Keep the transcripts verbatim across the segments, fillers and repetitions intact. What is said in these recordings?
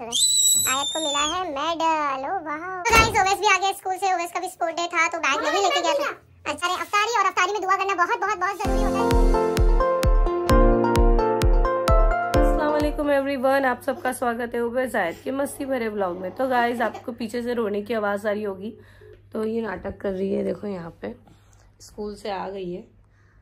आयत को मिला है मेडल। ओ वाह गाइस, ओवेस भी आ गया स्कूल से। ओवेस का भी स्पोर्ट डे था तो बैग नहीं लेके गया था। अच्छा रे, अफ्तारी और अफ्तारी में दुआ करना बहुत बहुत बहुत जरूरी होता है। अस्सलाम वालेकुम एवरीवन, आप सबका स्वागत है ओवेस आयत के मस्ती भरे ब्लॉग में। तो गाइस, आपको पीछे से रोने की आवाज आ रही होगी, तो ये नाटक कर रही है। देखो यहाँ पे स्कूल से आ गई है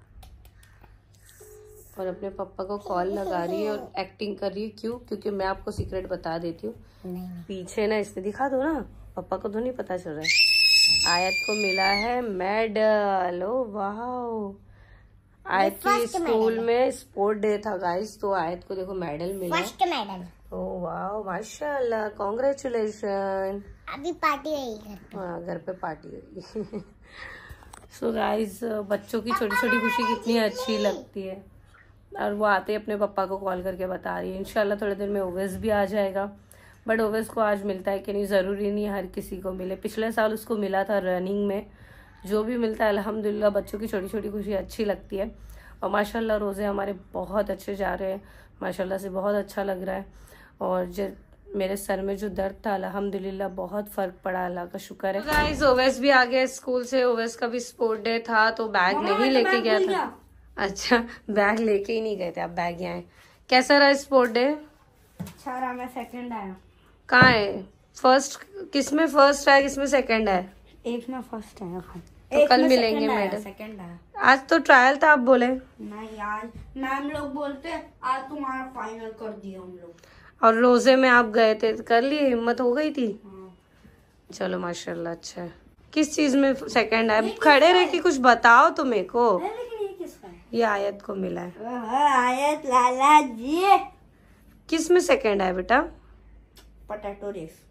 और अपने पापा को कॉल लगा रही है और एक्टिंग कर रही है। क्यों? क्योंकि मैं आपको सीक्रेट बता देती हूँ। पीछे ना इसने दिखा दो ना, पापा को तो नहीं पता चल रहा है। आयत को मिला है मेडल। ओ वाह, आयत की स्कूल में स्पोर्ट डे था गाइस, तो आयत को देखो मेडल मिला। First medal. ओ वाह, माशाल्लाह, कॉन्ग्रेचुलेशन। अभी पार्टी होगी घर पे। हाँ, घर पे पार्टी होगी। सो गाइस, बच्चों की छोटी छोटी खुशी कितनी अच्छी लगती है। और वो आते ही अपने पापा को कॉल करके बता रही है। इंशाल्लाह थोड़ी देर में ओवेस भी आ जाएगा, बट ओवेस को आज मिलता है कि नहीं जरूरी नहीं हर किसी को मिले। पिछले साल उसको मिला था रनिंग में। जो भी मिलता है अल्हम्दुलिल्लाह, बच्चों की छोटी छोटी खुशी अच्छी लगती है। और माशाल्लाह रोजे हमारे बहुत अच्छे जा रहे हैं, माशाल्लाह से बहुत अच्छा लग रहा है। और जो मेरे सर में जो दर्द था अल्हम्दुलिल्लाह बहुत फर्क पड़ा, अल्लाह का शुक्र है। गाइस, ओवेस भी आ गया स्कूल से। ओवेस का भी स्पोर्ट डे था तो बैग नहीं लेके गया था। अच्छा, बैग लेके ही नहीं गए थे आप, बैग यहाँ है। कैसा रहा स्पोर्ट डे? अच्छा रहा, मैं सेकंड आया। कहाँ है फर्स्ट? किसमें फर्स्ट है, किसमें सेकंड है? एक में फर्स्ट आया। तो कल मिलेंगे मेडल। सेकंड आया। आज तो ट्रायल था, आप बोले नहीं यार, मैम लोग बोलते आज तुम्हारा फाइनल कर दिया हम लोग। और रोजे में आप गए थे, कर लिए, हिम्मत हो गई थी। हाँ। चलो माशाल्लाह, अच्छा है। किस चीज में सेकंड है? खड़े रह के कुछ बताओ तो मेरे को। ये आयत को मिला है। आयत लाला जी। किस में सेकंड है बेटा? Potato race.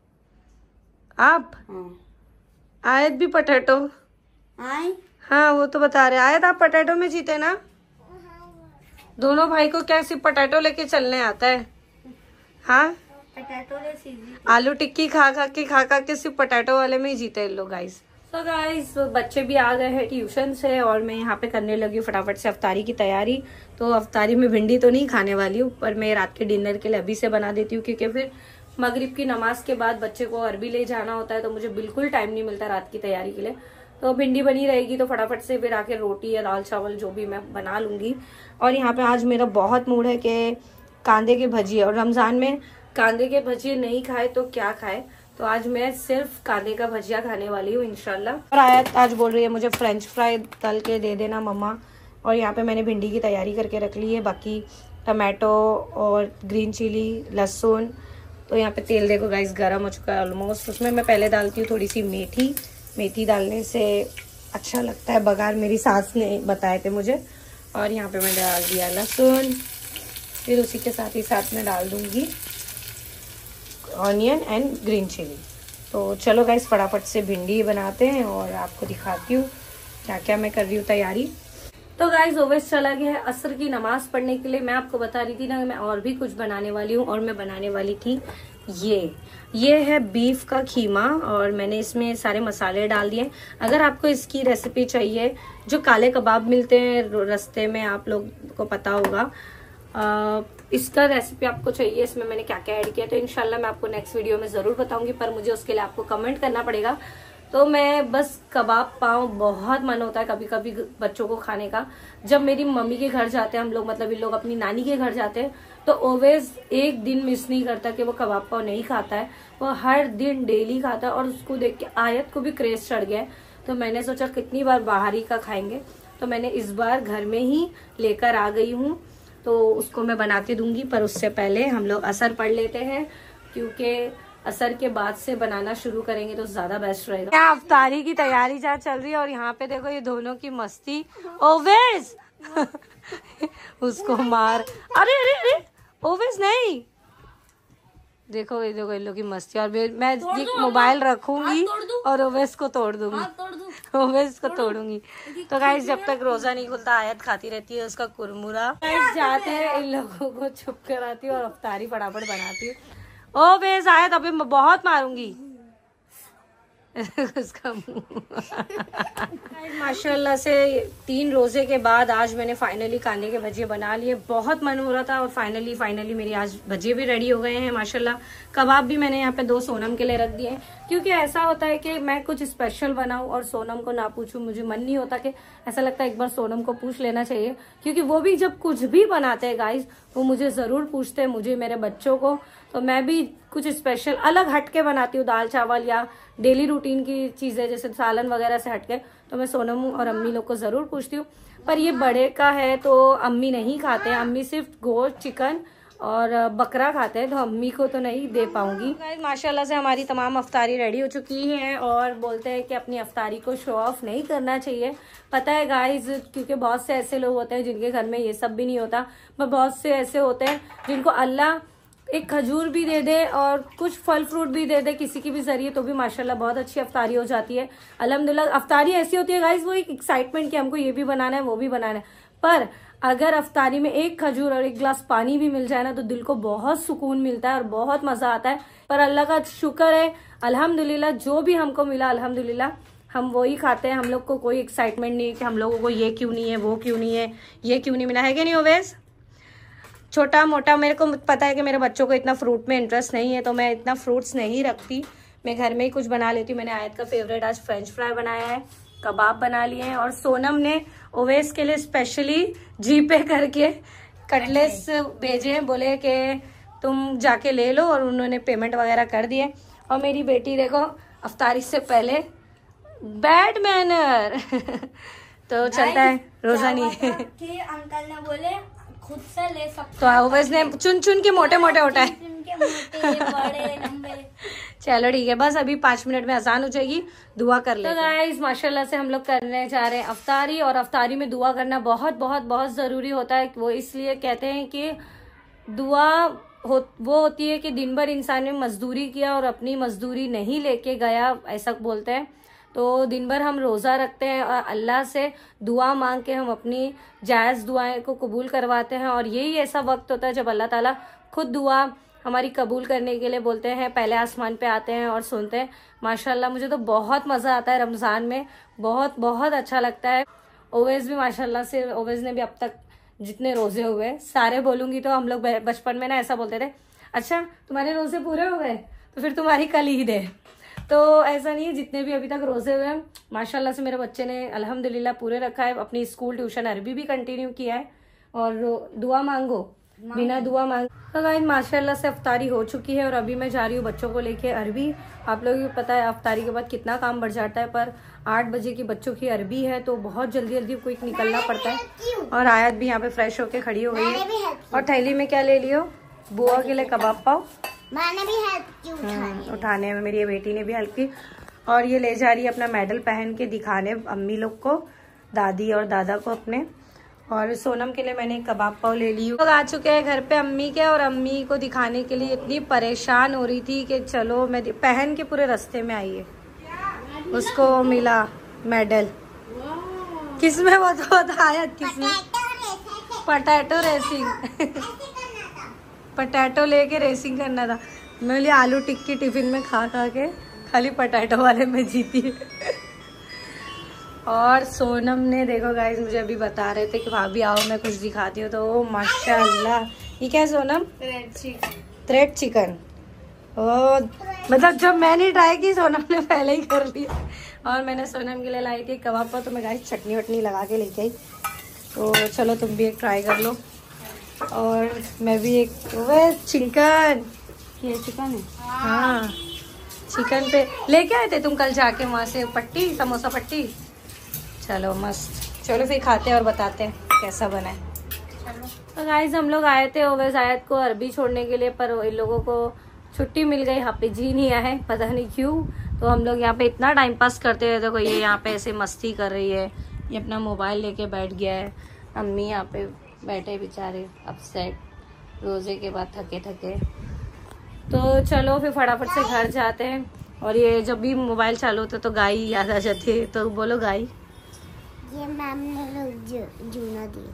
आप? हाँ। आयत भी पोटैटो? आई? हाँ, वो तो बता रहे। आयत आप पोटैटो में जीते ना? दोनों भाई को क्या सिर्फ पोटैटो लेके चलने आता है? हाँ, पोटैटो रेस इजी। आलू टिक्की खा खा के खा खा के सिर्फ पोटैटो वाले में ही जीते हैं लोग गाइस। तो गाइस, बच्चे भी आ गए हैं ट्यूशन से और मैं यहाँ पे करने लगी हूँ फटाफट से अफ्तारी की तैयारी। तो अफ्तारी में भिंडी तो नहीं खाने वाली हूँ, पर मैं रात के डिनर के लिए अभी से बना देती हूँ, क्योंकि फिर मगरिब की नमाज के बाद बच्चे को अरबी ले जाना होता है, तो मुझे बिल्कुल टाइम नहीं मिलता रात की तैयारी के लिए। तो भिंडी बनी रहेगी तो फटाफट से फिर आके रोटी या दाल चावल जो भी मैं बना लूंगी। और यहाँ पे आज मेरा बहुत मूड है कि कांदे के भजिए, और रमजान में कांदे के भजिए नहीं खाए तो क्या खाए, तो आज मैं सिर्फ कांदे का भजिया खाने वाली हूँ इंशाल्लाह। और आयत आज बोल रही है मुझे फ्रेंच फ्राई तल के दे देना मम्मा। और यहाँ पे मैंने भिंडी की तैयारी करके रख ली है, बाकी टमाटो और ग्रीन चिली, लहसुन। तो यहाँ पे तेल देखो गाइस गर्म हो चुका है ऑलमोस्ट। उसमें मैं पहले डालती हूँ थोड़ी सी मेथी। मेथी डालने से अच्छा लगता है बघार, मेरी सास ने बताए थे मुझे। और यहाँ पे मैंने डाल दिया लहसुन। फिर उसी के साथ ही साथ में डाल दूंगी ऑनियन एंड ग्रीन चिली। तो चलो गाइस, फटाफट से भिंडी बनाते हैं और आपको दिखाती हूँ क्या क्या मैं कर रही हूँ तैयारी। तो गाइस, ओवेस चला गया है असर की नमाज पढ़ने के लिए। मैं आपको बता रही थी ना, मैं और भी कुछ बनाने वाली हूँ, और मैं बनाने वाली थी ये ये है बीफ का खीमा, और मैंने इसमें सारे मसाले डाल दिए। अगर आपको इसकी रेसिपी चाहिए, जो काले कबाब मिलते हैं रास्ते में, आप लोग को पता होगा, आ, इसका रेसिपी आपको चाहिए, इसमें मैंने क्या क्या ऐड किया, तो इंशाल्लाह मैं आपको नेक्स्ट वीडियो में जरूर बताऊंगी। पर मुझे उसके लिए आपको कमेंट करना पड़ेगा। तो मैं बस कबाब पाव बहुत मन होता है कभी कभी बच्चों को खाने का। जब मेरी मम्मी के घर जाते हैं हम लोग, मतलब इन लोग अपनी नानी के घर जाते हैं, तो ओवेस एक दिन मिस नहीं करता कि वो कबाब पाव नहीं खाता है। वो हर दिन डेली खाता है, और उसको देख के आयत को भी क्रेज चढ़ गया है। तो मैंने सोचा कितनी बार बाहर ही का खाएंगे, तो मैंने इस बार घर में ही लेकर आ गई हूँ, तो उसको मैं बनाती दूंगी। पर उससे पहले हम लोग असर पढ़ लेते हैं, क्योंकि असर के बाद से बनाना शुरू करेंगे तो ज्यादा बेस्ट रहेगा। क्या अफ्तारी की तैयारी जहाँ चल रही है, और यहाँ पे देखो ये दोनों की मस्ती। ओवेस उसको मार, अरे अरे अरे ओवेस नहीं, देखो ये देखो इन लोग की मस्ती। और मैं मोबाइल रखूंगी और ओवेस को तोड़ दूंगी, ओवेस को तोड़ूंगी। तो गाइस, जब तक रोजा नहीं खुलता आयत खाती रहती है उसका कुरमुरा। गाइस, जाते हैं इन लोगों को चुप कराती हूँ और अफ्तारी फटाफट बनाती हूँ। ओवेस आयत अभी मैं बहुत मारूंगी, उसका माशाल्लाह से तीन रोजे के बाद आज मैंने फाइनली कांदे के भजिए बना लिए। बहुत मन हो रहा था और फाइनली फाइनली मेरी आज भजिए भी रेडी हो गए हैं माशाल्लाह। कबाब भी मैंने यहाँ पे दो सोनम के लिए रख दिए हैं, क्योंकि ऐसा होता है कि मैं कुछ स्पेशल बनाऊं और सोनम को ना पूछूं, मुझे मन नहीं होता कि ऐसा लगता है एक बार सोनम को पूछ लेना चाहिए, क्योंकि वो भी जब कुछ भी बनाते हैं गाइस वो मुझे जरूर पूछते हैं, मुझे मेरे बच्चों को। तो मैं भी कुछ स्पेशल अलग हटके बनाती हूँ, दाल चावल या डेली रूटीन की चीजें जैसे सालन वगैरह से हटके, तो मैं सोनम और अम्मी लोग को जरूर पूछती हूँ। पर ये बड़े का है तो अम्मी नहीं खाते हैं, अम्मी सिर्फ गोश्त चिकन और बकरा खाते हैं, तो अम्मी को तो नहीं दे पाऊंगी। माशाल्लाह से हमारी तमाम अफ्तारी रेडी हो चुकी है और बोलते हैं कि अपनी अफ्तारी को शो ऑफ नहीं करना चाहिए। पता है गाइज, क्योंकि बहुत से ऐसे लोग होते हैं जिनके घर में ये सब भी नहीं होता, पर बहुत से ऐसे होते हैं जिनको अल्लाह एक खजूर भी दे दे और कुछ फल फ्रूट भी दे दे किसी की भी जरिए, तो भी माशाल्लाह बहुत अच्छी अफ्तारी हो जाती है। अल्हम्दुलिल्लाह अफ्तारी ऐसी होती है गाइज, वो एक एक्साइटमेंट कि हमको ये भी बनाना है वो भी बनाना है। पर अगर अफ्तारी में एक खजूर और एक गिलास पानी भी मिल जाए ना तो दिल को बहुत सुकून मिलता है और बहुत मजा आता है। पर अल्लाह का शुक्र है, अल्हम्दुलिल्लाह जो भी हमको मिला अल्हम्दुलिल्लाह हम वो ही खाते हैं। हम लोग को कोई एक्साइटमेंट नहीं है कि हम लोगों को ये क्यों नहीं है, वो क्यों नहीं है, ये क्यों नहीं मिला है कि नहीं ओवैस। छोटा मोटा मेरे को पता है कि मेरे बच्चों को इतना फ्रूट में इंटरेस्ट नहीं है, तो मैं इतना फ्रूट्स नहीं रखती, मैं घर में ही कुछ बना लेती हूँ। मैंने आयत का फेवरेट आज फ्रेंच फ्राई बनाया है, कबाब बना लिए हैं, और सोनम ने ओवैस के लिए स्पेशली जी पे करके कटलेस भेजे हैं, बोले कि तुम जाके ले लो, और उन्होंने पेमेंट वगैरह कर दिए। और मेरी बेटी देखो अफ्तारी से पहले बैड मैनर तो चलता है रोजा नहीं अंकल ने बोले खुद से ले सकते, तो ओवैस ने चुन चुन के मोटे मोटे उठाए। बड़े लंबे। चलो ठीक है, बस अभी पाँच मिनट में अजान हो जाएगी, दुआ कर ले। तो गाइस माशाल्लाह से हम लोग करने जा रहे हैं अफ्तारी, और अफ्तारी में दुआ करना बहुत बहुत बहुत जरूरी होता है। वो इसलिए कहते हैं कि दुआ हो वो होती है कि दिन भर इंसान ने मजदूरी किया और अपनी मजदूरी नहीं लेके गया, ऐसा बोलते हैं। तो दिन भर हम रोज़ा रखते हैं और अल्लाह से दुआ मांग के हम अपनी जायज़ दुआएं को कबूल करवाते हैं, और यही ऐसा वक्त होता है जब अल्लाह ताला खुद दुआ हमारी कबूल करने के लिए बोलते हैं, पहले आसमान पे आते हैं और सुनते हैं। माशाल्लाह मुझे तो बहुत मज़ा आता है रमज़ान में, बहुत बहुत अच्छा लगता है। ओवैस भी माशाल्लाह से, ओवैस ने भी अब तक जितने रोजे हुए सारे बोलूंगी तो हम लोग बचपन में ना ऐसा बोलते थे, अच्छा तुम्हारे रोजे पूरे हो गए तो फिर तुम्हारी कल ईद है। तो ऐसा नहीं है, जितने भी अभी तक रोजे हुए हैं माशाल्लाह से मेरे बच्चे ने अल्हम्दुलिल्लाह पूरे रखा है। अपनी स्कूल ट्यूशन अरबी भी कंटिन्यू किया है, और दुआ मांगो बिना दुआ मांग। तो गाइस माशाल्लाह से अफ्तारी हो चुकी है और अभी मैं जा रही हूँ बच्चों को लेके अरबी। आप लोगों को पता है अफ्तारी के बाद कितना काम बढ़ जाता है, पर आठ बजे की बच्चों की अरबी है तो बहुत जल्दी जल्दी क्विक निकलना पड़ता है। और आयत भी यहाँ पे फ्रेश होके खड़ी हो गई है। और थैली में क्या ले लियो? बुआ के लिए कबाब पाव, मैंने भी हेल्प की उठाने उठाने में, मेरी ये बेटी ने भी हेल्प की। और ये ले जा रही है अपना मेडल पहन के दिखाने अम्मी लोग को, दादी और दादा को अपने। और सोनम के लिए मैंने कबाब पाव ले ली। लोग आ चुके हैं घर पे अम्मी के, और अम्मी को दिखाने के लिए इतनी परेशान हो रही थी कि चलो मैं पहन के पूरे रास्ते में आई है। उसको मिला मेडल, किसमें वो तो बताया, किसमें? पटैटो रेसिंग पटैटो लेके रेसिंग करना था। मैं बोली आलू टिक्की टिफिन में खा खा के खाली पटैटो वाले में जीती है। और सोनम ने देखो गाइस मुझे अभी बता रहे थे कि भाभी आओ मैं कुछ दिखाती हूँ, तो माशाल्लाह ये क्या है Sonam? Thread chicken. Thread chicken. ओ मतलब जब मैंने ट्राई की सोनम ने पहले ही कर लिया। और मैंने सोनम के लिए लाई थी कबाब पर, तो मैं गाइस चटनी वटनी लगा के लेके आई। तो चलो तुम भी एक ट्राई कर लो, और मैं भी एक। वे चिकन, ये चिकन है? हाँ चिकन पे लेके आए थे तुम कल जाके वहाँ से पट्टी, समोसा पट्टी। चलो मस्त, चलो फिर खाते हैं और बताते हैं कैसा बना है। तो गाइस हम लोग आए थे ओवैस आयत को अरबी छोड़ने के लिए, पर इन लोगों को छुट्टी मिल गई, हाफिज ही नहीं आए, पता नहीं क्यों। तो हम लोग यहाँ पे इतना टाइम पास करते हुए, देखो ये यहाँ पे ऐसे मस्ती कर रही है, ये अपना मोबाइल लेके बैठ गया है। अम्मी यहाँ पे बैठे बेचारे अपसेट, रोजे के बाद थके थके। तो चलो फिर फटाफट से घर जाते हैं। और ये जब भी मोबाइल चालू होता तो गाय याद आ जाती है, तो बोलो गाय। ये मैम ने लोग जूना दिए,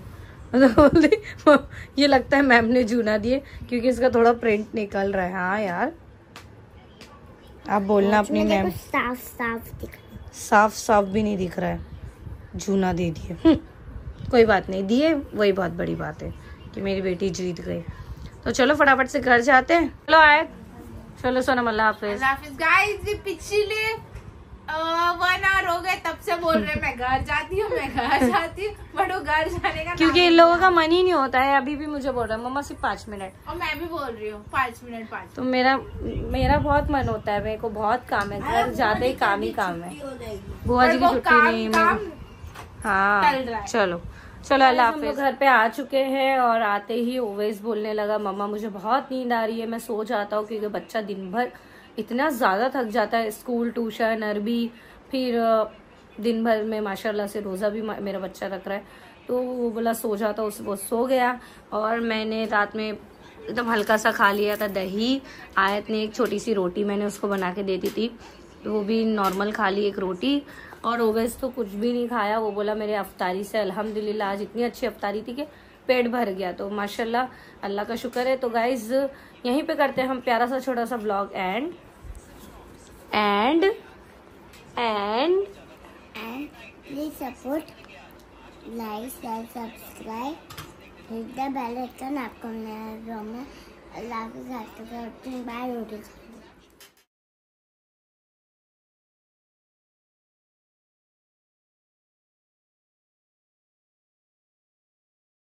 ये लगता है मैम ने जूना दिए, क्योंकि इसका थोड़ा प्रिंट निकल रहा है। हाँ यार आप बोलना अपनी मैम। साफ साफ दिख साफ साफ भी नहीं दिख रहा है, जूना दे दिए। कोई बात नहीं, दिए वही बहुत बड़ी बात है कि मेरी बेटी जीत गई। तो चलो फटाफट से घर जाते हैं। चलो आए, चलो सोनम, अल्लाह हाफिज। गाइस पिछले वन आवर हो गए तब से बोल रहे मैं घर जाती हूँ मैं घर जाती हूँ, बट वो घर जाने का क्योंकि इन लोगों का मन ही नहीं होता है। अभी भी मुझे बोल रहा है मम्मा सिर्फ पाँच मिनट, और मैं भी बोल रही हूँ पाँच मिनट पाँच तो मेरा मेरा बहुत मन होता है, मेरे को बहुत काम है, घर जाते ही काम ही काम है। बुआ जी की छुट्टी नहीं है। हाँ चलो चलो अल्लाह हाफिज। हम लोग घर पे आ चुके हैं और आते ही ओवेस बोलने लगा मम्मा मुझे बहुत नींद आ रही है, मैं सो जाता हूँ, क्योंकि बच्चा दिन भर इतना ज़्यादा थक जाता है, स्कूल ट्यूशन अरबी, फिर दिन भर में माशाल्लाह से रोज़ा भी मेरा बच्चा रख रहा है, तो वो बोला सो जाता, उस वो सो गया। और मैंने रात में एकदम हल्का सा खा लिया था दही। आयत ने एक छोटी सी रोटी मैंने उसको बना के दे दी थी, तो वो भी नॉर्मल खा ली एक रोटी। और ओवेस तो कुछ भी नहीं खाया, वो बोला मेरे अफ्तारी से अल्हम्दुलिल्लाह आज इतनी अच्छी अफ्तारी थी कि पेट भर गया, तो माशाल्लाह अल्लाह का शुक्र है। तो गाइज यहीं पे करते हैं हम प्यारा सा छोटा सा vlog and and and and please support, like share subscribe, hit the bell icon. आपको मेरा ब्लॉग में अल्लाह के साथ बाय।